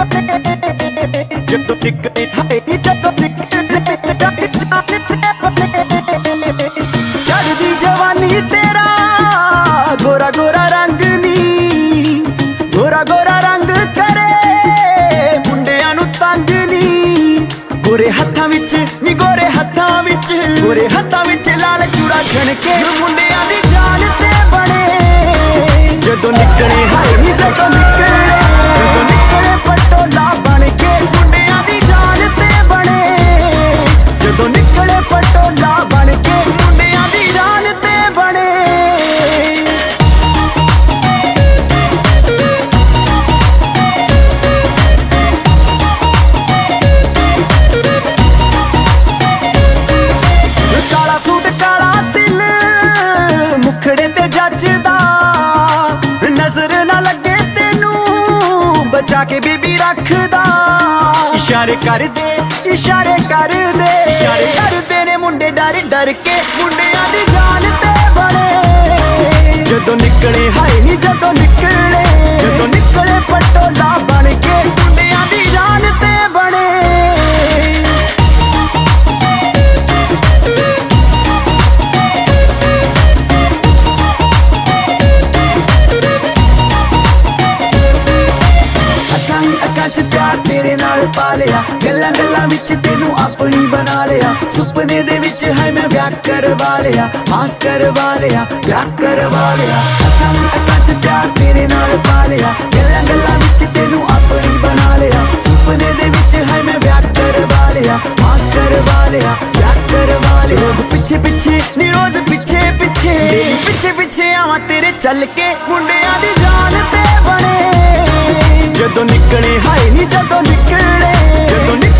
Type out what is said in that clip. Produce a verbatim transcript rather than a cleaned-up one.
जदों निकले हाय नी जदों निकले चढ़दी जवानी तेरा गोरा गोरा रंग नी गोरा गोरा रंग करे मुंडियां नूं तंग नी गोरे हत्थां विच नी गोरे हत्थां विच गोरे हत्थां विच लाल चूड़ा छणके मुंडियां दी जान ते बने जदों निकले हाय नी जदों निकले जदों निकले पटोला बन के मुंडियां दी जान ते बने जदों निकले पटोला बन के मुंडियां दी जान ते बने काला सूट काला दिल मुखड़े ते जचदा नजर ना लगे तेनू बचा के बेबी रखदा इशारे कर दे इशारे कर दे इशारे कर दे ने मुंडे डर डर के मुंडियां दी जान ते बने जदों निकले हाय नी जदों निकले जदों निकले पटोला बन के मुंडियां दी जान ते बने अखां च प्यार तेरे नाल पा लिया गल्लां गल्लां विच तेनू अपनी बना लिया सुपने दे विच है मैं ब्याह करवा लिया हाँ करवा लिया ब्याह करवा लिया अखां अखां च प्यार तेरे नाल पा लिया गल्लां गल्लां विच तेनू अपनी बना लिया सुपने दे विच है मैं ब्याह करवा लिया हाँ करवा लिया ब्याह करवा लिया रोज पिछे पिछे नी रोज पिछे पिछे पिछे पिछे आवां तेरे चल के मुंडियां दी जान ते बने जदों निकले हाय नी जदों निकले जदों